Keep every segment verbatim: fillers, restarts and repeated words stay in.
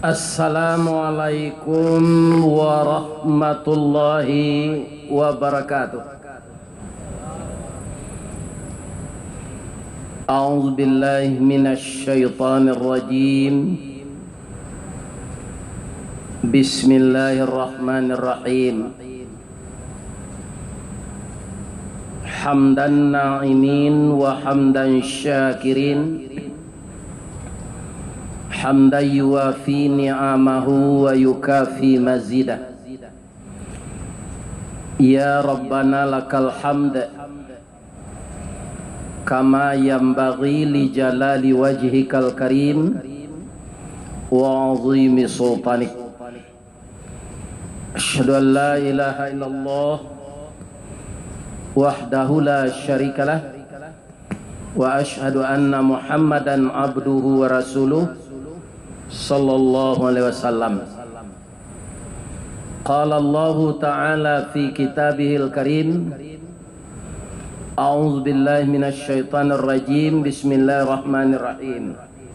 Assalamualaikum warahmatullahi wabarakatuh. A'udzu billahi minasy syaithanir rajim. Bismillahirrahmanirrahim. Hamdan na'imin wa hamdan syakirin, hamdan yuwafi ni'amahu wa yukafi mazidah. Ya Rabbana lakal hamd kama yanbaghi li jalali wajhikal karim wa 'azimi sultanik. Asyhadu an la ilaha illallah wahdahu la syarikalah wa asyhadu anna Muhammadan abduhu wa rasuluh sallallahu alaihi wasallam. Qala Allah ta'ala fi kitabihil karim, a'udzu billahi minasy syaithanir rajim, bismillahirrahmanirrahim.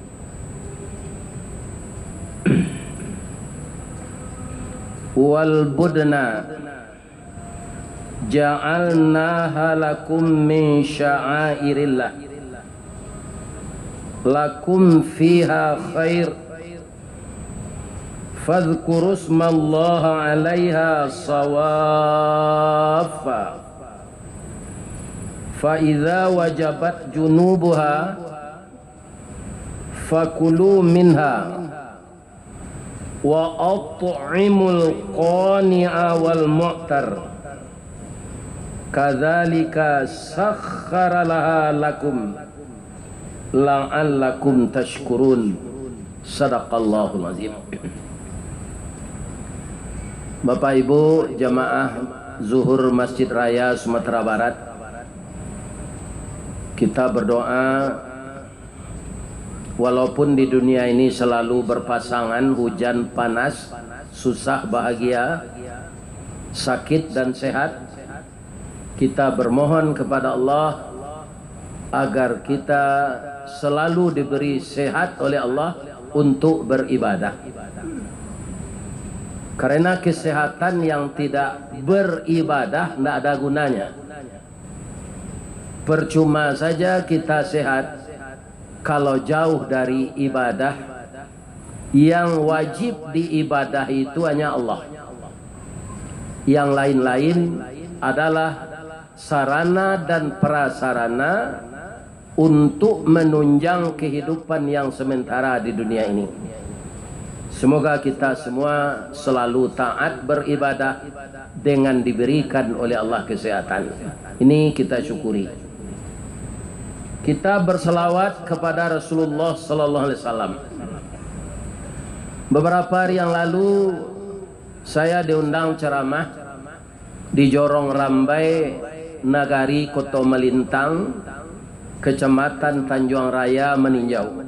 Wal budna ja'alnaha lakum min sya'airillah lakum fiha khair fadhkuru ismallaha 'alaiha sawaffa fa idza wajabat junubuha fakulu minha wa at'imul qani'a wal mu'tar kadzalika sakhkhara laha lakum la'allakum tashkurun. Sadaqallahul azim. Bapak Ibu jamaah Zuhur Masjid Raya Sumatera Barat, kita berdoa walaupun di dunia ini selalu berpasangan hujan panas, susah bahagia, sakit dan sehat, kita bermohon kepada Allah agar kita selalu diberi sehat oleh Allah untuk beribadah. Karena kesehatan yang tidak beribadah tidak ada gunanya. Percuma saja kita sehat kalau jauh dari ibadah. Yang wajib diibadah itu hanya Allah. Yang lain-lain adalah sarana dan prasarana untuk menunjang kehidupan yang sementara di dunia ini. Semoga kita semua selalu taat beribadah dengan diberikan oleh Allah kesehatan. Ini kita syukuri. Kita berselawat kepada Rasulullah sallallahu alaihi wasallam. Beberapa hari yang lalu saya diundang ceramah di Jorong Rambai, Nagari Koto Melintang, Kecamatan Tanjung Raya, Meninjau.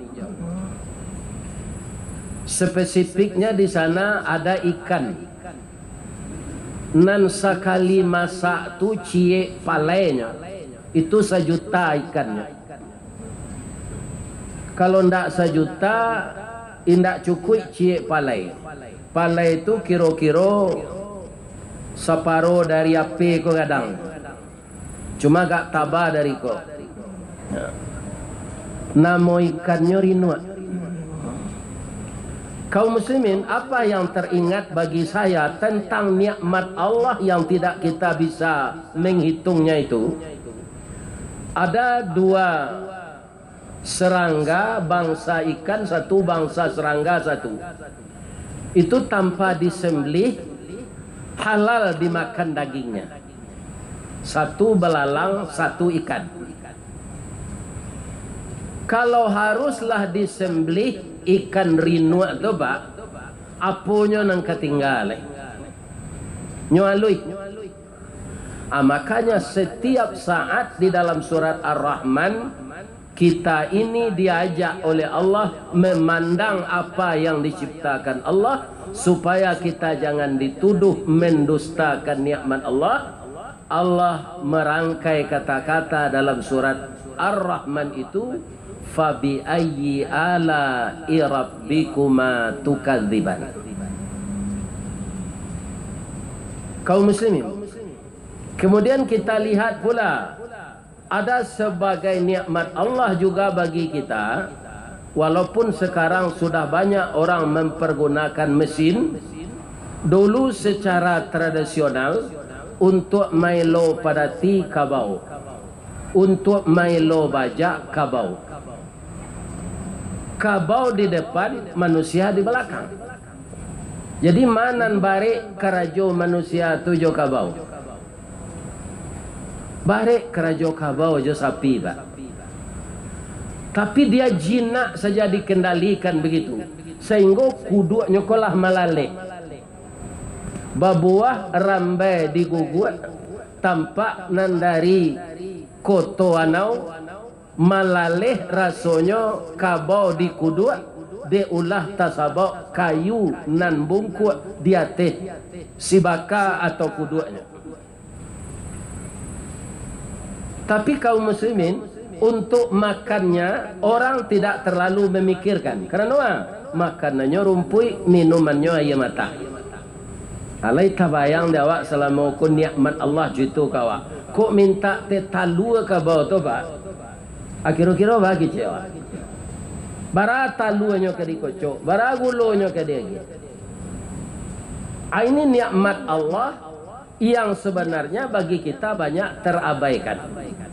Spesifiknya di sana ada ikan. Nan sekali masak tu cie palenya itu sejuta ikannya. Kalau ndak sejuta, indak cukup cie palai. Palai itu kiro-kiro separuh dari api ko kadang. Cuma gak tabah dari ko. Namo ikannya rinua. Kaum muslimin, apa yang teringat bagi saya tentang nikmat Allah yang tidak kita bisa menghitungnya itu? Ada dua serangga bangsa ikan, satu bangsa serangga satu. Itu tanpa disembelih halal dimakan dagingnya. Satu belalang, satu ikan. Kalau haruslah disembelih ikan rinu atau ba, apunya nang ketinggalan. Nyualui. Ah, makanya setiap saat di dalam surat Ar-Rahman kita ini diajak oleh Allah memandang apa yang diciptakan Allah supaya kita jangan dituduh mendustakan nikmat Allah. Allah merangkai kata-kata dalam surat Ar-Rahman itu fabi ayyi ala rabbikuma tukadziban. Kaum muslimin, kemudian kita lihat pula ada sebagai nikmat Allah juga bagi kita. Walaupun sekarang sudah banyak orang mempergunakan mesin, dulu secara tradisional untuk mailo padati kabau, untuk mailo bajak kabau. Kabau di depan, manusia di belakang. Jadi manan barik kerajo manusia tujuh kabau. Barik kerajo kabau jo sapi, Pak. Tapi dia jinak saja dikendalikan begitu, sehingga kudu nyokolah malalek. Babuah rambai digugut, tampak nandari koto anau, malaleh rasonyo kabau di kuduk, de ulah tasabok kayu nan bungkuk di atas si baka atau kuduknya. Tapi kaum muslimin untuk makannya orang tidak terlalu memikirkan. Karena makanannya rumpui, minumannya air mata. Alai tabayang dia awak selama ku nikmat Allah jitu kawa. Kok minta te talu ke bawah tu Pak? Akhir-akhir bagi cewa. Bara talunya ke dikocok, bara gulonya ke dia. Ini nikmat Allah yang sebenarnya bagi kita banyak terabaikan.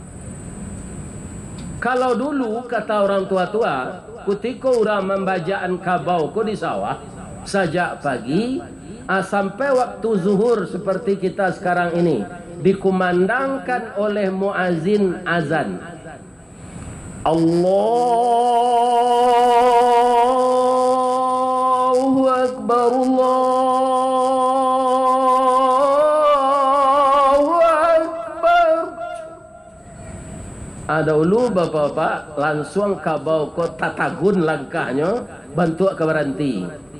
Kalau dulu kata orang tua-tua, ketika orang membajaan kabau ko di sawah sejak pagi ah, sampai waktu zuhur seperti kita sekarang ini dikumandangkan oleh muazin azan. Allahu Akbar, Allahu Akbar. Ada ulu bapak-bapak langsung kabau ko tatagun langkahnya bantu ke berhenti.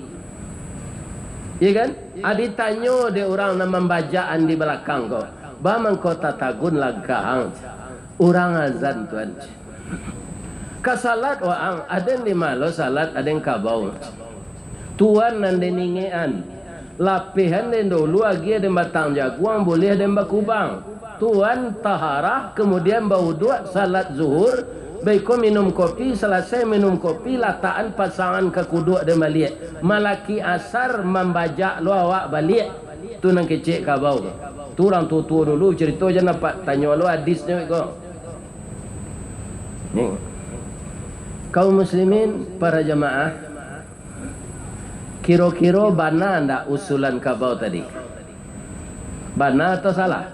Iya kan? Adi tanyo de orang nama bajaan di belakang ko. Bamang ko tatagun langkah. Orang azan tuan. Kasalat waang ada di malo salat ada yang kabau. Tuan nan deningean. Lapihan den dulu lagi ada batang jaguang boleh ada bakubang. Tuan taharah kemudian bawudu salat zuhur. Baik minum kopi, selesai minum kopi lataan pasangan ke kuduk dan balik. Malaki asar membajak lu awak balik. Tu nang kecik kabau. Tu orang tua-tua dulu cerita je nampak tanya lu hadisnya kau. Ni. Kaum muslimin para jamaah, kira-kira bana ndak usulan kabau tadi? Bana atau salah?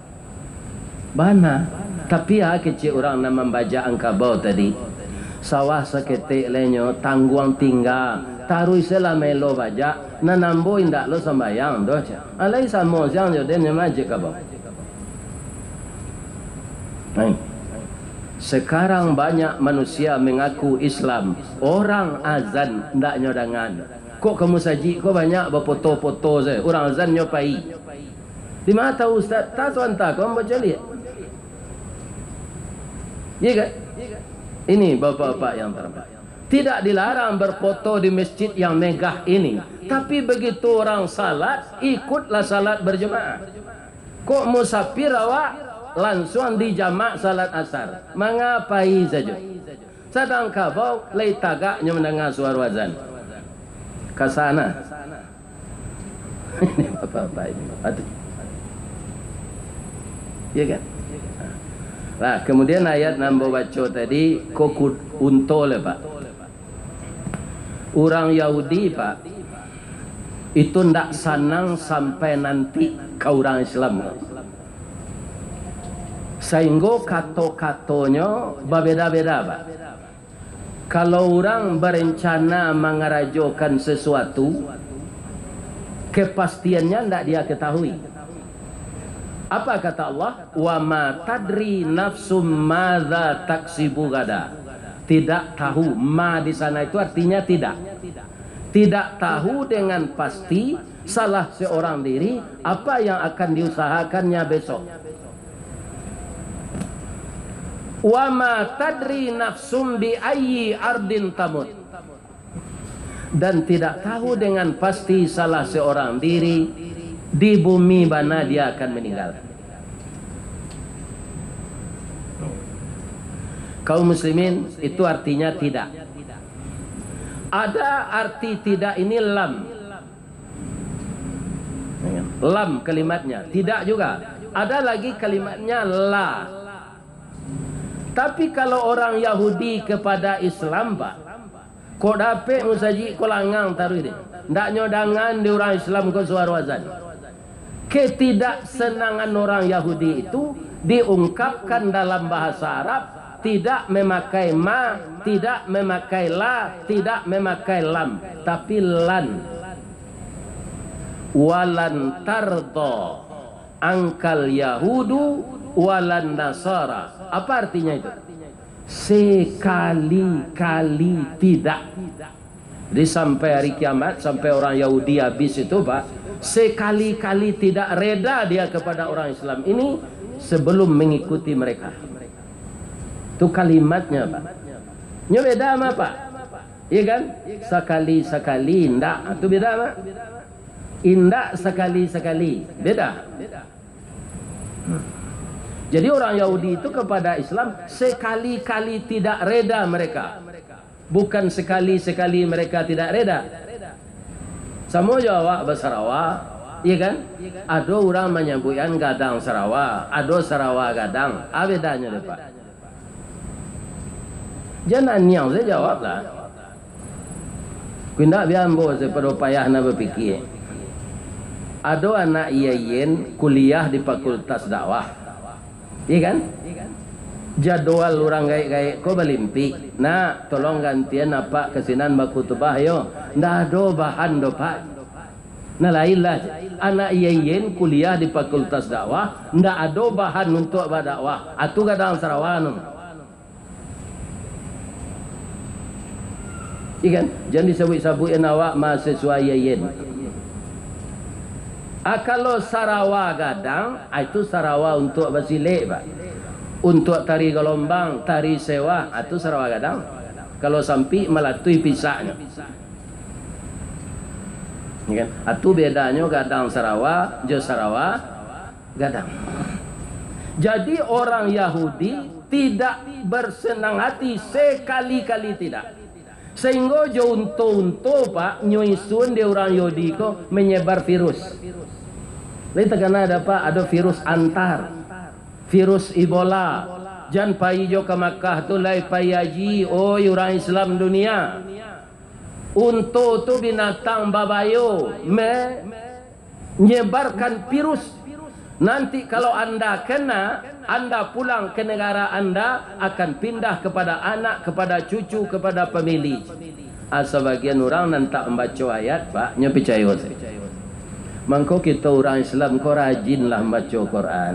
Bana. Tapi ya kecil orang nak membaca angkabau tadi. Sawah seketik lenyo tangguang tinggal. Taruh istilah melo baca. Nanambo indak lo sembayang doh. Alai samo siang jo den maje kabau. Nah. Sekarang banyak manusia mengaku Islam. Orang azan ndak nyodangan. Kok kamu saji kok banyak berfoto-foto saya. Orang azan nyopai. Di mana tahu ustaz? Tak tuan tak kau baca lihat. Ya kan? Ini bapak-bapak yang terbaik. Tidak dilarang berfoto di masjid yang megah ini. Tapi begitu orang salat, ikutlah salat berjemaah. Kok musafir awak langsung di jamak salat asar? Mengapai saja? Sedang kabau, lay tagaknya mendengar suara azan. Kesana. Ini bapak-bapak ini. Aduh. Ya kan? Nah, kemudian ayat nambah baca tadi kokut unto le Pak. Orang Yahudi Pak itu ndak senang sampai nanti ke orang Islam. Sehingga kato-katonya berbeda-beda Pak. Kalau orang berencana mengerajokan sesuatu, kepastiannya ndak dia ketahui. Apa kata Allah? Wa ma tadri nafsum madza taksibu gada. Tidak tahu. Ma di sana itu artinya tidak. Tidak tahu dengan pasti salah seorang diri apa yang akan diusahakannya besok. Wa ma tadri nafsum bi ayyi ardin tamut. Dan tidak tahu dengan pasti salah seorang diri di bumi mana dia akan meninggal. Kaum muslimin, itu artinya tidak. Ada arti tidak ini lam. Lam kalimatnya. Tidak juga. Ada lagi kalimatnya la. Tapi kalau orang Yahudi kepada Islam, Pak, kok dapet musaji ko langang taruh ini. Ndak nyodangan di orang Islam ko suara azan. Ketidaksenangan orang Yahudi itu diungkapkan dalam bahasa Arab, tidak memakai ma, tidak memakai la, tidak memakai lam, tapi lan. Walan tardo angkal Yahudu walan Nasara. Apa artinya itu? Sekali-kali tidak. Jadi sampai hari kiamat, sampai orang Yahudi habis itu, Pak, sekali-kali tidak reda dia kepada orang Islam ini sebelum mengikuti mereka. Itu kalimatnya, Pak. Ini beda sama Pak? Iya kan? Sekali-sekali indak. Itu beda sama? Indak sekali-sekali. Beda. Jadi orang Yahudi itu kepada Islam sekali-kali tidak reda mereka. Bukan sekali-sekali mereka tidak reda. Sama Jawa Sarawak, iya kan? Ada orang menyebutkan gadang Sarawak, ada Sarawak gadang. Apa bedanya deh, Pak? Jangan yang saya jawab lah. Kundak biambo sepada payah nak berfikir. Ada anak iyain kuliah di Fakultas Dakwah, iya kan? Jadwal orang gaik-gaik ko balimpi. Nah, tolong gantian apa kesinan bakutubah yo. Ndak ada bahan do, Pak. Nah, lainlah anak iyain kuliah di Fakultas Dakwah, ndak ada bahan untuk berdakwah. Atu gadang Sarawak. Ikan, jangan disebut-sebutin awak mahasiswa iyain. Ah, kalau Sarawak gadang, itu Sarawak untuk basilik, Pak. Untuk tari gelombang, tari sewa, itu Sarawak gadang. Kalau sampai melatui pisahnya. Ikan, itu bedanya gadang Sarawak, jo Sarawak gadang. Jadi orang Yahudi tidak bersenang hati sekali-kali tidak. Sehingga jo unto-unto, Pak, nyuisun di orang Yahudi ko menyebar virus. Lain terkena ada, Pak, ada virus antar, virus Ebola. Jan pai jo ke Makkah tu lai pai haji, oh orang Islam dunia. Unto tu binatang babayo menyebarkan virus. Nanti kalau anda kena, anda pulang ke negara anda akan pindah kepada anak, kepada cucu, kepada pemilih. Ah, sebagian orang nanti membaca ayat, Pak, nya percaya saya. Mangko kita orang Islam ko rajinlah membaca Quran.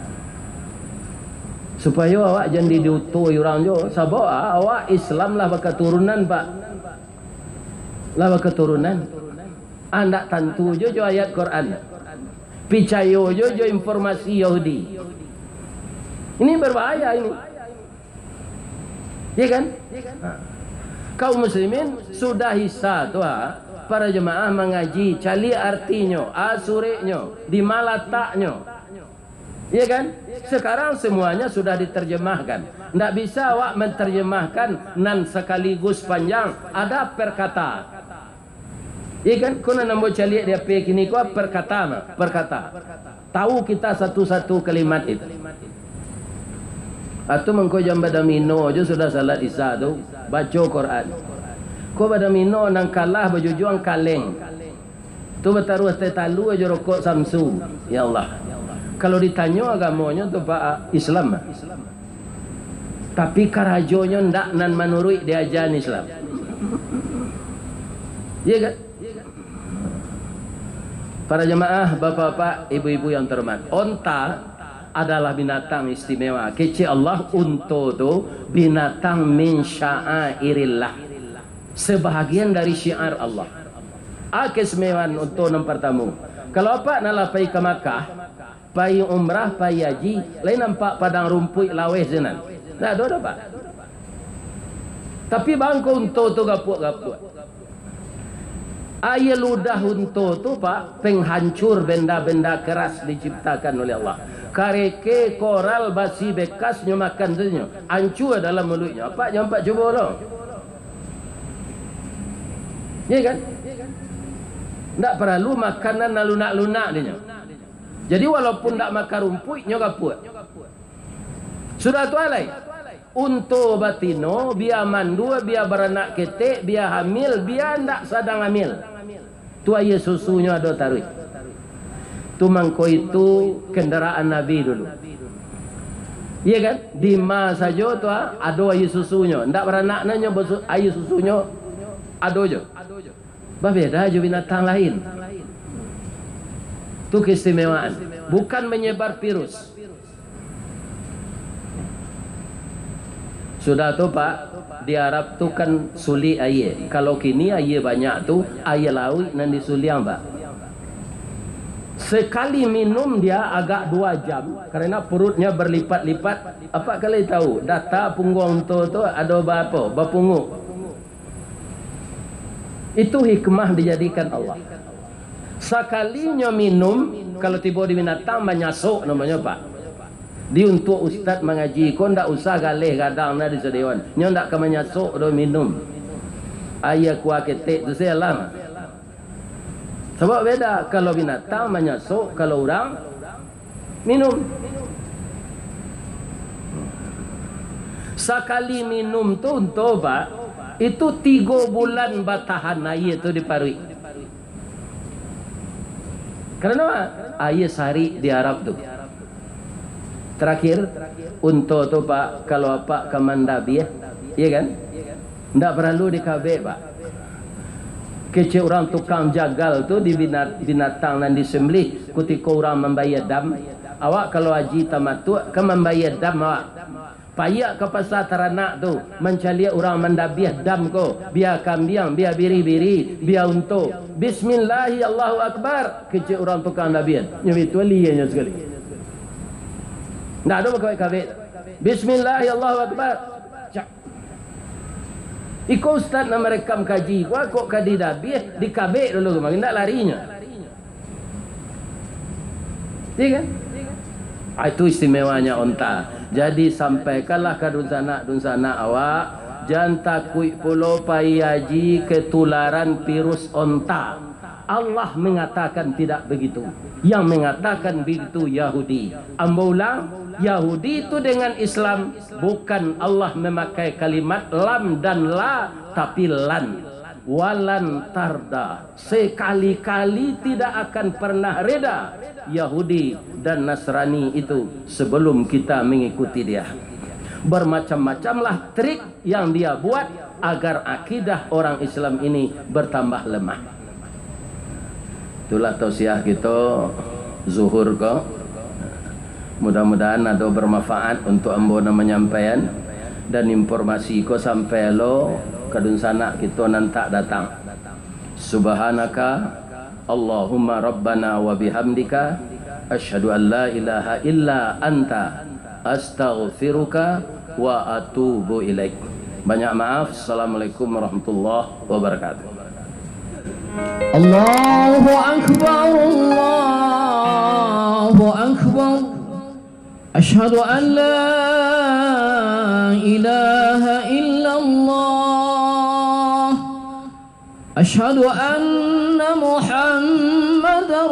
Supaya awak jangan didutu orang jo. Sebab awak Islam lah berketurunan, Pak. Lah berketurunan. Anda tentu jo jo ayat Quran. Picayo jo jo informasi Yahudi. Ini berbahaya ini. Ya kan? Nah. Kaum muslimin sudah hisa tu ha. Para jemaah mengaji cali artinya, asurenya, di malataknya. Ya kan? Sekarang semuanya sudah diterjemahkan. Tidak bisa awak menterjemahkan nan sekaligus panjang. Ada perkata. Ya kan? Kuna nambo cali dia pe kini ko perkata mah, perkata. Tahu kita satu-satu kalimat itu. Atau mengko jam badamino aja sudah salat isya tu baca Quran. Ko badamino nang kalah berjujuang kaleng. Tu bertaruh teh talu aja rokok Samsu. Ya Allah. Kalau ditanya agamanya tu Pak Islam. Tapi karajonya ndak nan menurut diajaran Islam. Iya kan? Para jemaah, bapak-bapak, ibu-ibu yang terhormat, onta adalah binatang istimewa. Kece Allah unta tu binatang min sya'airillah. Sebahagian dari syiar Allah. Ah, keistimewaan unta yang pertama. Kalau apa nak pergi ke Makkah, pergi umrah, pergi haji, lain nampak padang rumput laweh zenan. Nah, ada Pak. Tapi bangko unto tu gapuk-gapuk. Ayat ludah unto tu Pak, penghancur benda-benda keras diciptakan oleh Allah. Kareke, koral, basi, bekas, nyo makan saja. Hancur dalam mulutnya. Apa yang Pak cuba lo? Ya kan? Tak perlu makanan lunak-lunak dia. Jadi walaupun tak makan rumput, nyo gapuk. Sudah tu alai. Untuk batino, biar mandua, biar beranak ketek, biar hamil, biar tak sedang hamil. Tu ayah susunya ada taruh. Tu mangko itu kendaraan Nabi dulu. Iya kan? Di ma saja tu ada ayah susunya. Tak beranak nanya ayah susunya ada je. Berbeda je binatang lain. Tu keistimewaan. Bukan menyebar virus. Sudah tu Pak, di Arab tu kan suli air. Kalau kini air banyak tu, air laut nan disuliang Pak. Sekali minum dia agak dua jam karena perutnya berlipat-lipat. Apa kalian tahu? Data punggung tu tu ada berapa? Berpunggu. Itu hikmah dijadikan Allah. Sekalinya minum, kalau tiba di binatang menyasuk namanya Pak. Di untuk ustaz mengaji, kau ndak usah galih kadang na di sedewan. Nyo ndak ke menyasuk do minum. Ayah kuah ketek tu saya lang. Sebab beda kalau binatang menyasuk, kalau orang minum. Sekali minum tu untuk Pak, itu tiga bulan batahan air tu diparui. Kerana apa? Air sari di Arab tu. Terakhir, untuk tu Pak, kalau Pak ke Mandabiah, iya kan? Tak perlu dikabek Pak. Kecil orang tukang jagal tu di binat, binatang dan disembelih, ketika orang membayar dam. Awak kalau haji tamattu ke membayar dam awak. Payah ke pasar teranak tu, mencari orang mendabiah dam ko. Biar kambing, biar biri-biri, biar untuk. Bismillahi Allahu Akbar. Kecil orang tukang dabiah. Yang itu lianya sekali. Tak ada berkawin-kawin. Bismillahirrahmanirrahim. Ikut ustaz nak merekam kaji. Kau kok kadi dabiah dikabik dulu. Makin tak larinya. Iya kan? Itu istimewanya onta. Jadi sampaikanlah ke dunsana-dunsana awak. Jangan takut pulau payaji ketularan virus onta. Allah mengatakan tidak begitu. Yang mengatakan begitu Yahudi. Ambulang Yahudi itu dengan Islam bukan Allah memakai kalimat lam dan la, tapi lan. Walan tarda. Sekali-kali tidak akan pernah reda Yahudi dan Nasrani itu sebelum kita mengikuti dia. Bermacam-macamlah trik yang dia buat agar akidah orang Islam ini bertambah lemah. Itulah tausiah kita zuhur ko. Mudah-mudahan ada bermanfaat untuk ambona menyampaikan dan informasi ko sampai lo kadun sana kita nantak datang. Subhanaka Allahumma rabbana wa bihamdika asyhadu an la ilaha illa anta astaghfiruka wa atubu ilaik. Banyak maaf. Assalamualaikum warahmatullahi wabarakatuh. Allahu Akbar, Allahu Akbar. Asyhadu an la ilaha illallah. Asyhadu anna Muhammadar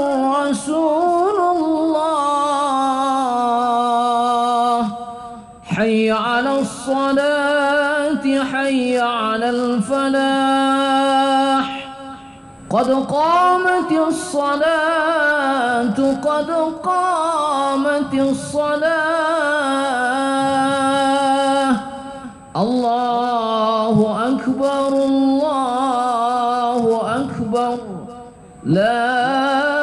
Rasulullah. Hayya 'alas salati, hayya 'alal falah. قد قامت الصلاة قد قامت الصلاة الله أكبر الله أكبر لا